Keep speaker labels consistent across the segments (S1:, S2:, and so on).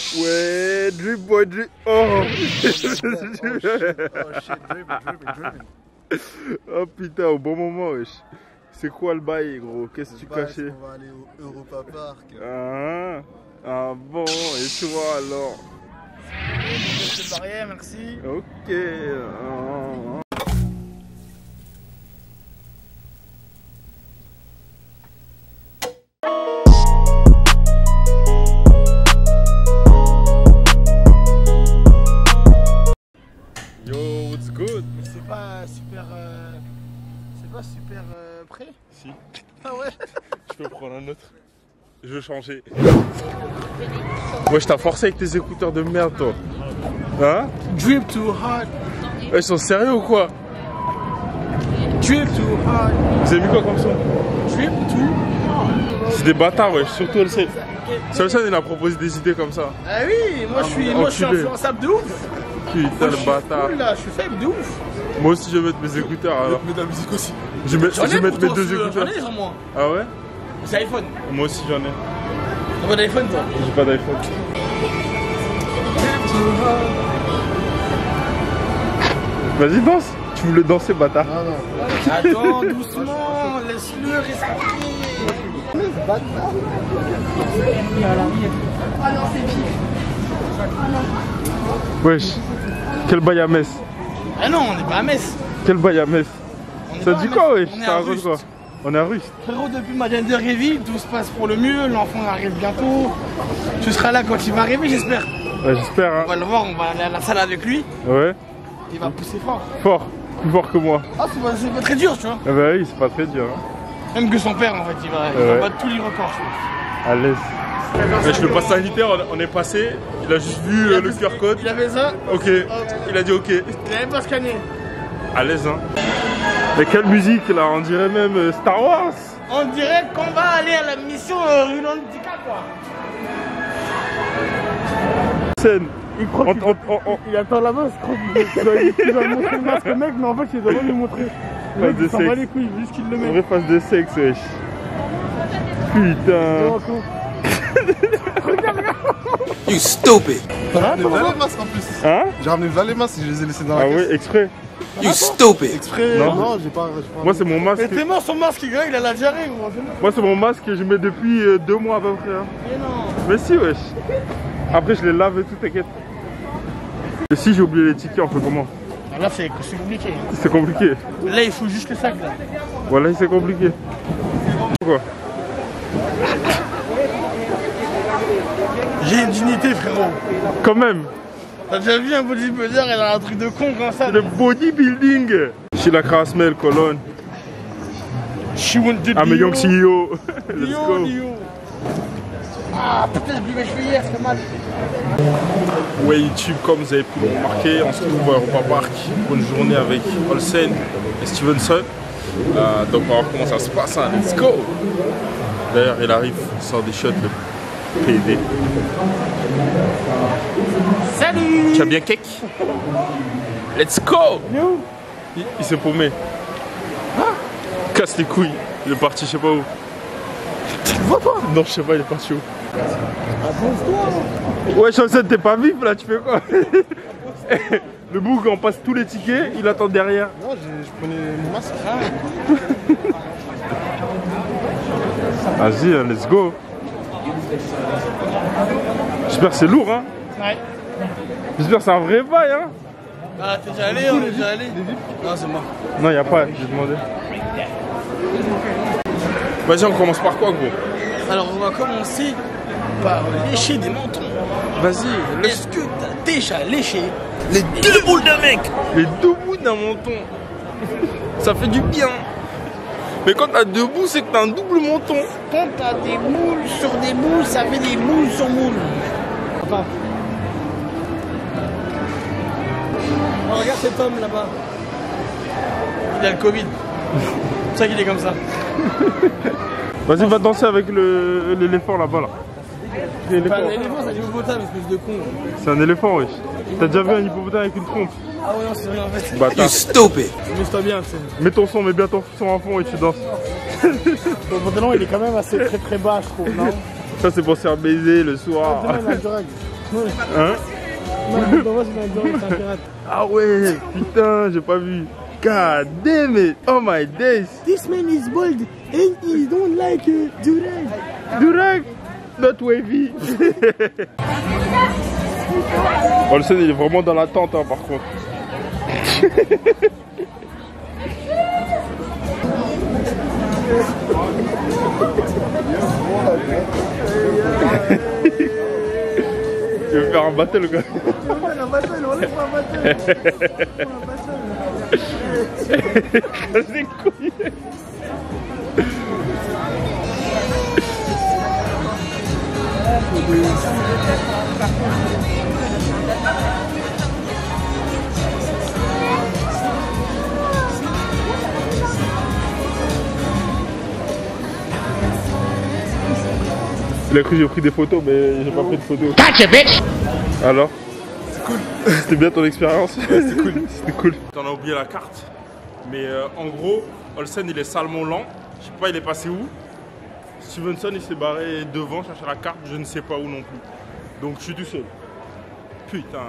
S1: Ouais, drip boy, drip. Oh,
S2: shit, dripping.
S1: oh putain, au bon moment, wesh. C'est quoi le bail, gros? Qu'est-ce que tu cachais?
S2: On va aller au Europa Park.
S1: Ah bon, et toi alors?
S3: C'est barrière, merci.
S1: Ok. Yo, what's good?
S3: C'est pas super. Prêt?
S1: Si.
S3: Ah ouais?
S1: Je peux prendre un autre. Je veux changer. Ouais, je t'ai forcé avec tes écouteurs de merde, toi. Hein?
S3: Drip too hard.
S1: Ouais, ils sont sérieux ou quoi?
S3: Drip too hard.
S1: Vous avez mis quoi comme son?
S3: Drip too hard.
S1: C'est des bâtards, ouais, surtout Olsen. Olsen, il a proposé des idées comme ça.
S3: Ah oui, moi je suis influençable de ouf.
S1: Putain, le bâtard.
S3: Cool, là, je suis faible de ouf.
S1: Moi aussi, je vais mettre mes écouteurs alors.
S2: Mais de la musique aussi.
S1: Je vais mettre mes deux écouteurs.
S3: J'en ai, genre moi.
S1: Ah ouais?
S3: C'est iPhone.
S1: Moi aussi, j'en ai.
S3: T'as pas d'iPhone, toi?
S1: J'ai pas d'iPhone. Vas-y, danse. Tu voulais danser, bâtard.
S2: Ah non.
S3: Attends, doucement, laisse-le respirer.
S1: Wesh. Quel bail à Metz.
S3: Ah non, on n'est pas à Metz.
S1: Quel bail à Metz.
S3: On est
S1: Ça
S3: pas
S1: dit
S3: à
S1: quoi,
S3: Metz,
S1: wesh?
S3: on est
S1: Ça
S3: à
S1: raconte
S3: Rust.
S1: quoi? On est à Rust.
S3: Frérot, depuis ma gender reveal, tout se passe pour le mieux. L'enfant arrive bientôt. Tu seras là quand il va arriver, j'espère.
S1: Ouais, j'espère, hein.
S3: On va le voir, on va aller à la salle avec lui.
S1: Ouais.
S3: Il va pousser fort.
S1: Fort. Plus fort que moi.
S3: Ah, c'est pas très dur, tu vois.
S1: Ah bah oui, c'est pas très dur, hein.
S3: Même que son père, en fait, il va battre tous les records, je pense.
S1: À l'aise. Wesh, le pass sanitaire, on est passé. Il a juste vu le QR code.
S3: Il avait ça.
S1: Ok. Il a dit ok.
S3: Il avait pas scanné.
S1: À l'aise, hein. Mais quelle musique là, on dirait même Star Wars.
S3: On dirait qu'on va aller à la mission Rulantica, quoi.
S1: Scène.
S3: Il croit qu'il attend là-bas, je crois qu'il va lui montrer le masque, mec, mais en fait il doit pas lui montrer. Le mec, il s'en bat les couilles, juste qu'il le met.
S1: Vraie face de sexe, wesh. Putain.
S4: You stupid.
S2: J'ai ramené les masques en plus.
S1: Hein?
S2: J'ai ramené les masques et je les ai laissés dans la
S1: Ah
S2: caisse.
S1: ouais, exprès.
S4: You stupid.
S2: Exprès,
S1: Non.
S2: non, j'ai pas.
S1: Moi c'est mon masque.
S3: Mais t'es mort son masque, gars, il a la diarrhée, gros.
S1: Moi c'est mon masque que je mets depuis 2 mois à peu près. Hein.
S3: Mais non.
S1: Mais si, wesh. Après je les lave et tout, t'inquiète. Et si j'ai oublié les tickets, on fait comment?
S3: Là c'est compliqué.
S1: C'est compliqué.
S3: Là il faut juste le sac là.
S1: Voilà, c'est compliqué. Quoi?
S3: J'ai une dignité, frérot.
S1: Quand même.
S3: T'as déjà vu un bodybuilder, il a un truc de con comme ça.
S1: Le bodybuilding. Chez la Krasmel, colonne. I'm a young CEO. Let's go.
S3: Ah putain, j'ai oublié mes cheveux hier, c'est mal.
S1: Ouais, YouTube, comme vous avez pu le remarquer, on se trouve à Europa Park pour une journée avec Olsen et Stevenson. Donc on va voir comment ça se passe, hein. Let's go. D'ailleurs il arrive, il sort des shots, le PD.
S3: Salut.
S1: Tu as bien cake? Let's go. Il s'est paumé. Casse les couilles, il est parti je sais pas où.
S3: Tu le vois pas?
S1: Non je sais pas, il est parti où. Ouais Olsen, t'es pas vif là, tu fais quoi? Le bouc, on passe tous les tickets, il attend derrière.
S2: Non, je prenais mon masque.
S1: Vas-y, hein, let's go. J'espère que c'est lourd, hein.
S3: Ouais.
S1: J'espère que c'est un vrai bail, hein.
S3: Ah, t'es déjà allé, on est déjà allé. Non, c'est mort.
S1: Non, y'a pas, j'ai demandé. Vas-y, on commence par quoi, gros?
S3: Alors, on va commencer par lécher des mentons.
S1: Vas-y,
S3: Est-ce que t'as déjà léché
S4: Les deux boules de mec.
S1: les deux bouts d'un menton. Ça fait du bien. Mais quand t'as deux bouts, c'est que t'as un double menton.
S3: Quand t'as des moules sur des moules, ça fait des moules sur moules. Attends. Oh, regarde cet homme là-bas. Il a le Covid. C'est pour ça qu'il est comme ça.
S1: Vas-y, va danser avec l'éléphant là-bas, là.
S3: Pas un éléphant, c'est un hippopotame, espèce de con.
S1: C'est un éléphant, wesh. T'as déjà vu un hippopotame avec une trompe?
S3: Ah ouais, non, c'est rien en fait.
S1: Bâtard.
S4: You stupid.
S3: Amuse-toi bien, tu sais.
S1: Mets ton son, mets bien ton son à fond et tu danses.
S3: Le pantalon, il est quand même assez très bas, je trouve, non?
S1: Ça, c'est pour se faire baiser le soir.
S3: Demain, il a du rag.
S1: Hein?
S3: Non, dans moi, c'est un pirate.
S1: Ah ouais, putain, j'ai pas vu. God damn it. Oh my days.
S3: This man is bold and he don't like durag.
S1: Durag, not wavy. Olsen, il est vraiment dans l'attente, hein, par contre. Tu veux faire un battle ou quoi?
S3: Un battle, on laisse un battle.
S1: Casse les couilles. Il a cru que j'ai pris des photos, mais j'ai pas pris de photos.
S4: Gotcha, bitch!
S1: Alors? C'est cool. C'était bien ton expérience? Ouais, c'était cool. C'était cool. T'en as oublié la carte. Mais en gros, Olsen il est salement lent. Je sais pas il est passé où. Stevenson il s'est barré devant chercher la carte, je ne sais pas où non plus. Donc je suis tout seul. Putain.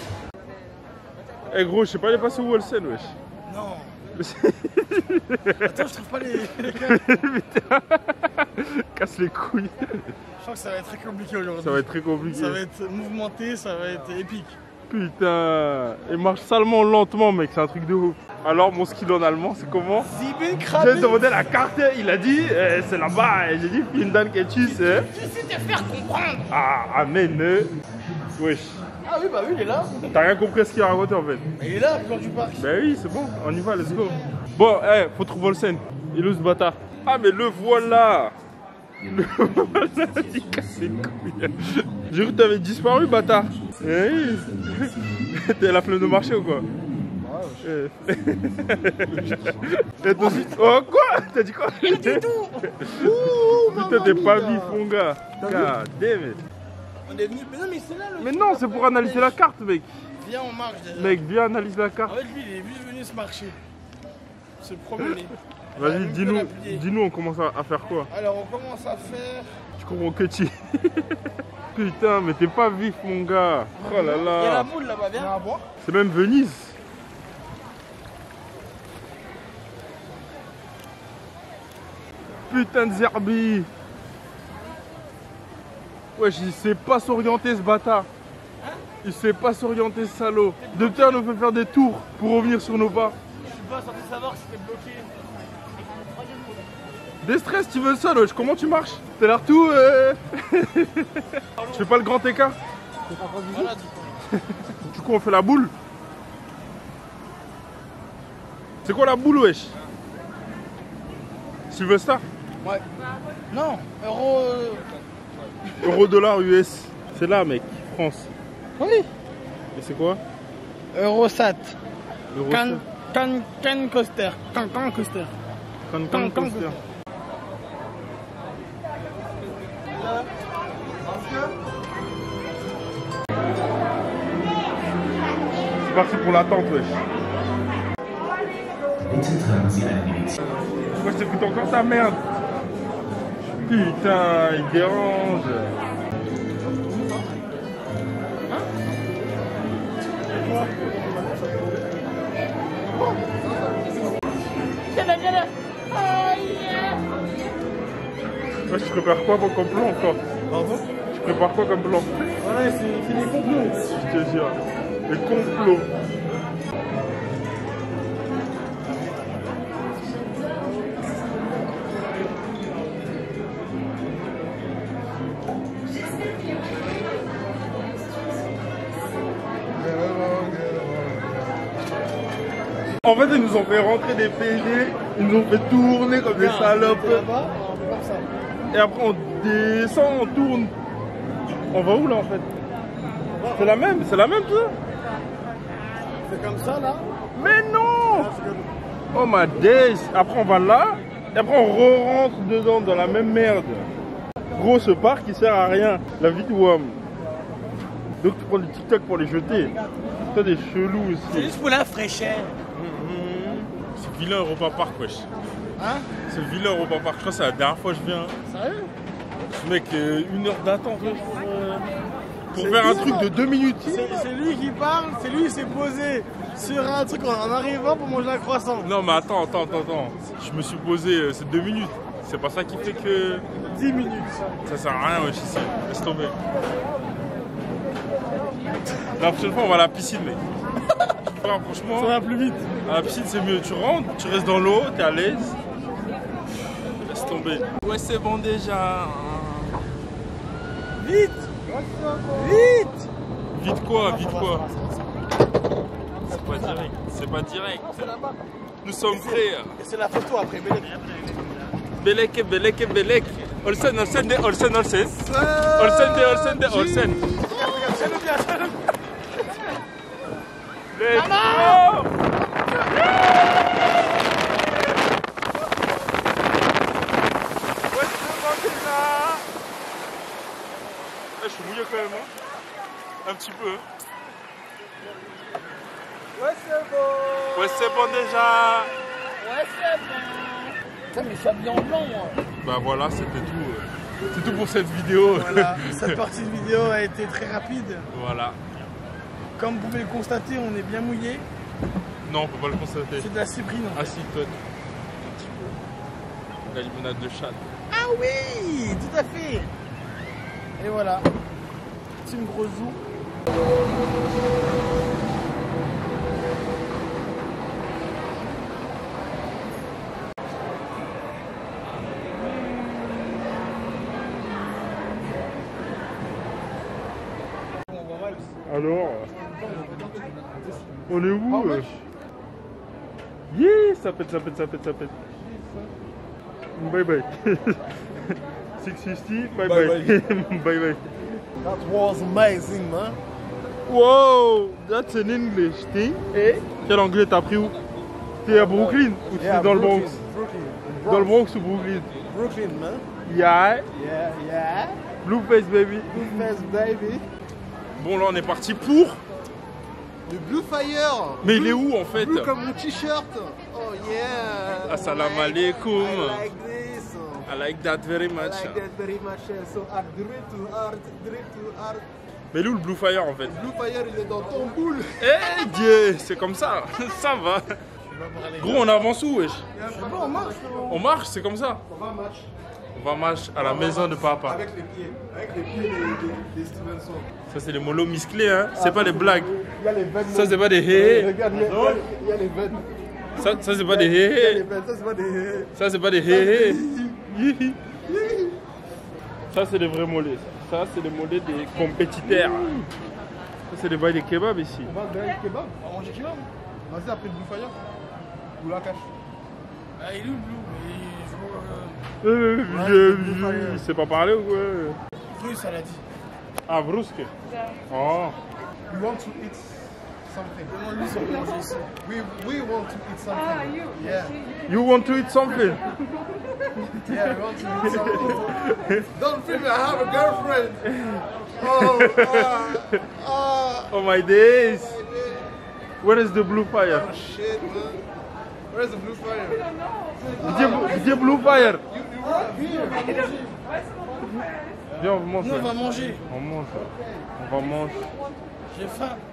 S1: Eh gros, je sais pas il est passé où Olsen wesh.
S3: Non. Attends, je trouve pas les cartes.
S1: Casse les couilles.
S3: Je crois que ça va être très compliqué aujourd'hui.
S1: Ça va être très compliqué.
S3: Ça va être mouvementé, ça va être épique.
S1: Putain. Il marche salement lentement mec, c'est un truc de ouf. Alors mon skill en allemand c'est comment?
S3: Sieben
S1: J'ai
S3: Krabbel.
S1: demandé la carte, il a dit c'est là-bas. J'ai dit Findan Ketchus.
S3: Je sais te faire comprendre.
S1: Ah, amen. Wesh.
S3: Ah oui, bah oui, il est là.
S1: T'as rien compris à ce qu'il a raconté en fait.
S3: Il est là, quand du parc.
S1: Ben oui, c'est bon, on y va, let's go. Bon, faut trouver Olsen. Il est où ce bâtard? Ah, mais le voilà. Le voilà, il casse les couilles. J'ai cru que t'avais disparu, bâtard. Eh oui. T'as la flemme de marcher ou quoi? Ouais. Oh, quoi? T'as dit quoi?
S3: Il dit tout.
S1: Putain, t'es pas vif, mon gars. God damn it.
S3: On est venu. Mais non, mais c'est là le.
S1: Mais non, c'est pour analyser la carte, mec.
S3: Viens, on marche déjà.
S1: Mec, viens analyser la carte.
S3: En fait, lui, il est juste venu se marcher. Se promener.
S1: Vas-y, dis-nous, on commence à faire quoi?
S3: Alors, on commence à faire.
S1: Je comprends que tu. Putain, mais t'es pas vif, mon gars. Oh là
S3: Il y a la
S1: là.
S3: boule là-bas, viens.
S1: C'est même Venise. Putain de Zerbi. Wesh, il sait pas s'orienter ce bâtard. Il sait pas s'orienter ce salaud. Depuis on nous fait faire des tours pour revenir sur nos pas.
S3: Je suis pas censé savoir si c'était bloqué.
S1: Déstress, Stevenson, wesh, comment tu marches? T'as l'air tout. Tu fais pas le grand écart?
S3: Voilà, du coup.
S1: Du coup, on fait la boule. C'est quoi la boule, wesh? Sylvester?
S3: Ouais. Non, euro.
S1: Euro-dollar US. C'est là, mec, France.
S3: Oui.
S1: Et c'est quoi?
S3: Eurosat.
S1: Eurostat.
S3: Can coaster. Can coaster.
S1: Can coaster. C'est parti pour l'attente, wesh. Pourquoi je t'écoute encore ta merde? Putain, il dérange. Ouais, tu prépares quoi comme plan encore?
S3: Pardon?
S1: Tu prépares quoi comme plan?
S3: Ouais, c'est des complots.
S1: Je te jure. Les complots. En fait, ils nous ont fait rentrer des PD, ils nous ont fait tourner comme des salopes.
S3: Là-bas, on fait comme ça.
S1: Et après, on descend, on tourne. On va où là en fait? C'est la même tout ça?
S3: C'est comme ça là.
S1: Mais non! Oh my days! Après, on va là, et après, on re-rentre dedans dans la même merde. Gros, ce parc il sert à rien. La vie de WAM. Donc, tu prends des TikTok pour les jeter. Toi, des chelous aussi.
S3: C'est juste pour la fraîcheur.
S1: C'est vilain Europa Park, wesh.
S3: Hein?
S1: C'est vilain Europa Park. Je crois que c'est la dernière fois que je viens.
S3: Sérieux?
S1: Mec, 1 heure d'attente, wesh. pour faire un truc de 2 minutes.
S3: C'est lui qui parle, c'est lui qui s'est posé sur un truc en arrivant pour manger un croissant.
S1: Non mais attends. Je me suis posé, c'est 2 minutes. C'est pas ça qui fait que...
S3: 10 minutes.
S1: Ça sert à rien wesh ici. Laisse tomber. La prochaine fois on va à la piscine mec. Frère, franchement,
S3: Ça va plus vite.
S1: à la piscine c'est mieux. Tu rentres, tu restes dans l'eau, t'es à l'aise. Laisse tomber. Ouais c'est bon déjà.
S3: Vite. Vite.
S1: Vite quoi? C'est pas direct. Nous sommes frères.
S3: Et c'est la photo après,
S1: Belek. Olsen.
S3: C'est le bien.
S1: Let's go! Je suis mouillé quand même, hein. Un petit peu.
S3: Ouais, c'est bon.
S1: Ouais, c'est bon déjà.
S3: Ouais, c'est bon. Putain, mais je suis habillé en blanc, moi.
S1: Bah voilà, c'était tout. C'est tout pour cette vidéo.
S3: Voilà, cette partie de vidéo a été très rapide.
S1: Voilà.
S3: Comme vous pouvez le constater, on est bien mouillé.
S1: Non, on peut pas le constater.
S3: C'est de la cyprine.
S1: Ah si, toi. Un petit peu. La limonade de chat.
S3: Ah oui, tout à fait. Et voilà. C'est une grosse zou.
S1: Alors, on est où Yeah, ça pète. Bye bye. 650, bye bye.
S3: That was amazing, man.
S1: Wow, that's an English thing.
S3: Et
S1: Quel anglais t'as appris où? T'es à Brooklyn ou t'es dans le Bronx? Dans le Bronx ou Brooklyn?
S3: Brooklyn, man.
S1: Yeah,
S3: Yeah.
S1: Blueface baby.
S3: Blueface, baby.
S1: Bon là on est parti pour...
S2: Le Blue Fire.
S1: Mais il est où en fait?
S2: Blue comme mon t-shirt. Oh yeah.
S1: Assalamu alaikum.
S2: I like this.
S1: I like that very much.
S2: I like that very much. So I drip to art.
S1: Mais où le Blue Fire en fait?
S2: Blue Fire, il est dans ton boule.
S1: Eh Dieu, c'est comme ça, ça va. Gros, on avance où wesh?
S3: C'est bon, on marche.
S1: On marche, c'est comme ça. On va marcher à la maison de papa.
S2: Avec les pieds des Stevenson.
S1: Ça c'est les molos musclés, hein. C'est pas des blagues.
S2: Il y a les veines.
S1: Ça c'est pas des hé.
S2: Regarde, il y a les veines.
S1: Ça c'est pas des hé.
S2: Ça, c'est pas des...
S1: Ça c'est pas des hé. Ça c'est des vrais mollets. Ça c'est les mollets des compétiteurs. Ça c'est les bails des kebabs ici.
S2: On va vers le kebab. On va manger kebab. Vas-y, après le Blue Fire. Ou la cache.
S3: Ah, il est où, Blue?
S1: Il sait pas parler ou quoi?
S3: Russe, elle a dit.
S1: Ah, brusque. Oh.
S2: You want to eat something?
S3: Demande-lui si on peut manger ici.
S2: We want to eat something. Yeah.
S1: You want to eat something?
S2: Yeah, we want to eat something. Don't feel me, I have a girlfriend.
S1: Oh my days. Where is the Blue Fire?
S2: Oh shit, man. Where's the Blue Fire?
S1: Где Blue Fire?
S2: You right here.
S1: Viens, on mange.
S3: Nous, on va manger.
S1: On mange. On va manger.
S3: J'ai faim.